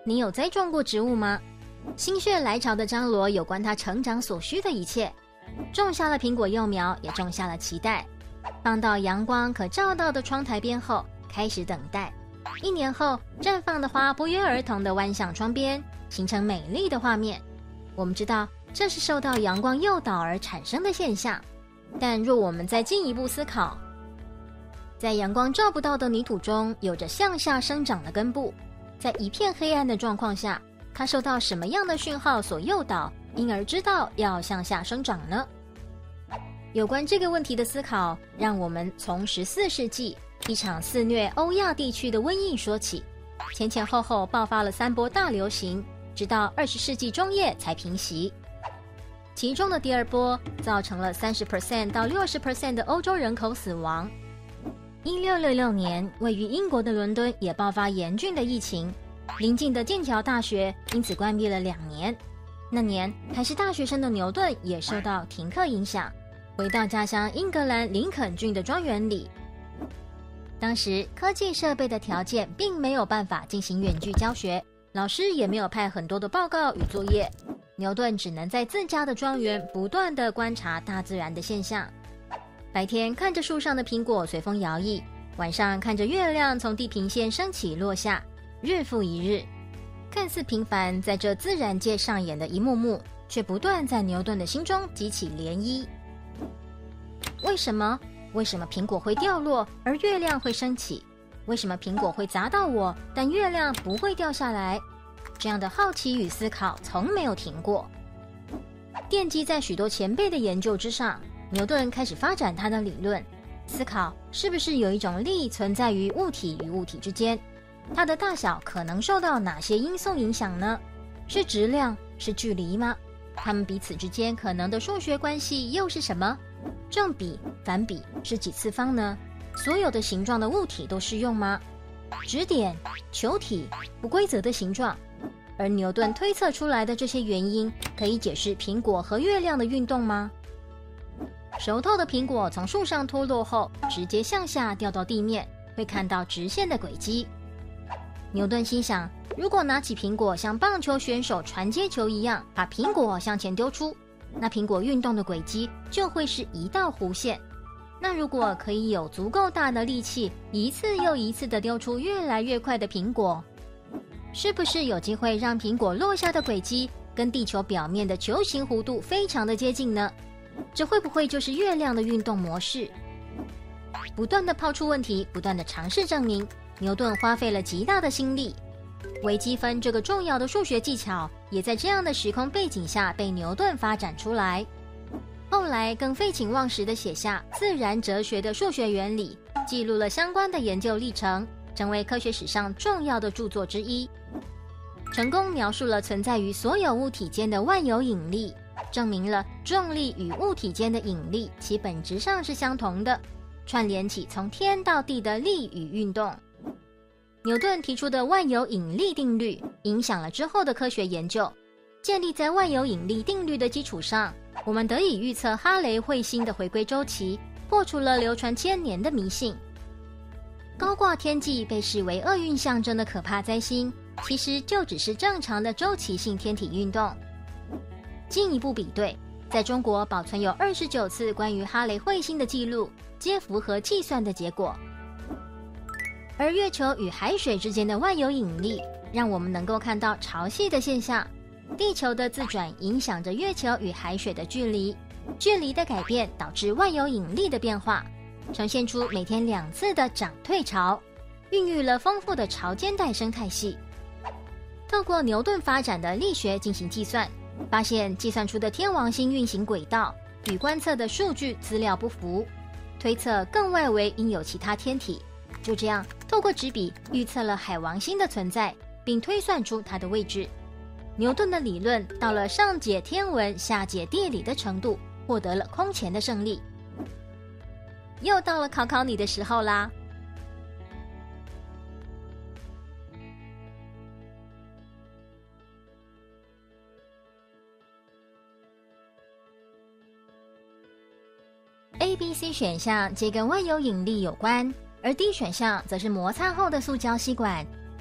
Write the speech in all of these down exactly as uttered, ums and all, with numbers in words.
你有栽种过植物吗？心血来潮的张罗有关他成长所需的一切，种下了苹果幼苗，也种下了期待。放到阳光可照到的窗台边后，开始等待。一年后，绽放的花不约而同地弯向窗边，形成美丽的画面。我们知道这是受到阳光诱导而产生的现象，但若我们再进一步思考，在阳光照不到的泥土中有着向下生长的根部，在一片黑暗的状况下，它受到什么样的讯号所诱导，因而知道要向下生长呢？有关这个问题的思考，让我们从十四世纪一场肆虐欧亚地区的瘟疫说起，前前后后爆发了三波大流行，直到二十世纪中叶才平息。其中的第二波造成了 百分之三十 到 百分之六十 的欧洲人口死亡。一六六六年，位于英国的伦敦也爆发严峻的疫情，邻近的剑桥大学因此关闭了两年。那年还是大学生的牛顿也受到停课影响，回到家乡英格兰林肯郡的庄园里。当时科技设备的条件并没有办法进行远距教学，老师也没有派很多的报告与作业，牛顿只能在自家的庄园不断地观察大自然的现象。白天看着树上的苹果随风摇曳，晚上看着月亮从地平线升起落下，日复一日，看似平凡，在这自然界上演的一幕幕，却不断在牛顿的心中激起涟漪。为什么？为什么苹果会掉落，而月亮会升起？为什么苹果会砸到我，但月亮不会掉下来？这样的好奇与思考从没有停过。奠基在许多前辈的研究之上，牛顿开始发展他的理论，思考是不是有一种力存在于物体与物体之间，它的大小可能受到哪些因素影响呢？是质量？是距离吗？它们彼此之间可能的数学关系又是什么？正比、反比是几次方呢？所有的形状的物体都适用吗？指点、球体、不规则的形状。而牛顿推测出来的这些原因，可以解释苹果和月亮的运动吗？熟透的苹果从树上脱落后，直接向下掉到地面，会看到直线的轨迹。牛顿心想，如果拿起苹果像棒球选手传接球一样，把苹果向前丢出，那苹果运动的轨迹就会是一道弧线。那如果可以有足够大的力气，一次又一次地丢出越来越快的苹果，是不是有机会让苹果落下的轨迹跟地球表面的球形弧度非常的接近呢？这会不会就是月亮的运动模式？不断地抛出问题，不断地尝试证明，牛顿花费了极大的心力。微积分这个重要的数学技巧，也在这样的时空背景下被牛顿发展出来。后来更废寝忘食地写下《自然哲学的数学原理》，记录了相关的研究历程，成为科学史上重要的著作之一。成功描述了存在于所有物体间的万有引力，证明了重力与物体间的引力其本质上是相同的，串联起从天到地的力与运动。牛顿提出的万有引力定律影响了之后的科学研究，建立在万有引力定律的基础上，我们得以预测哈雷彗星的回归周期，破除了流传千年的迷信。高挂天际被视为厄运象征的可怕灾星，其实就只是正常的周期性天体运动。进一步比对，在中国保存有二十九次关于哈雷彗星的记录，皆符合计算的结果。而月球与海水之间的万有引力，让我们能够看到潮汐的现象。地球的自转影响着月球与海水的距离，距离的改变导致万有引力的变化，呈现出每天两次的涨退潮，孕育了丰富的潮间带生态系。透过牛顿发展的力学进行计算，发现计算出的天王星运行轨道与观测的数据资料不符，推测更外围应有其他天体。就这样，透过纸笔预测了海王星的存在，并推算出它的位置。牛顿的理论到了上解天文下解地理的程度，获得了空前的胜利。又到了考考你的时候啦！A、B、C 选项皆跟万有引力有关，而 D 选项则是摩擦后的塑胶吸管，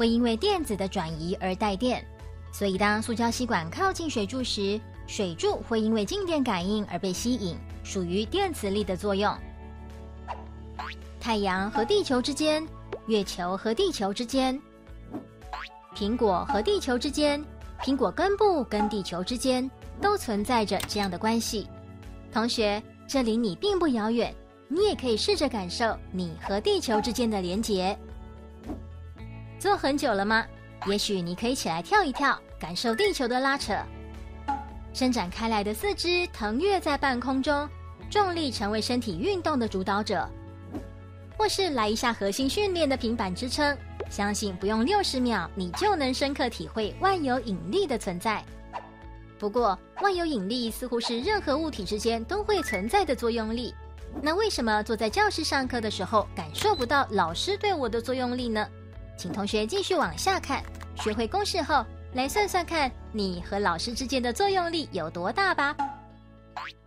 会因为电子的转移而带电，所以当塑胶吸管靠近水柱时，水柱会因为静电感应而被吸引，属于电磁力的作用。太阳和地球之间，月球和地球之间，苹果和地球之间，苹果根部跟地球之间都存在着这样的关系。同学，这离你并不遥远，你也可以试着感受你和地球之间的连结。坐很久了吗？也许你可以起来跳一跳，感受地球的拉扯。伸展开来的四肢腾跃在半空中，重力成为身体运动的主导者。或是来一下核心训练的平板支撑，相信不用六十秒，你就能深刻体会万有引力的存在。不过，万有引力似乎是任何物体之间都会存在的作用力。那为什么坐在教室上课的时候感受不到老师对我的作用力呢？请同学继续往下看，学会公式后，来算算看你和老师之间的作用力有多大吧。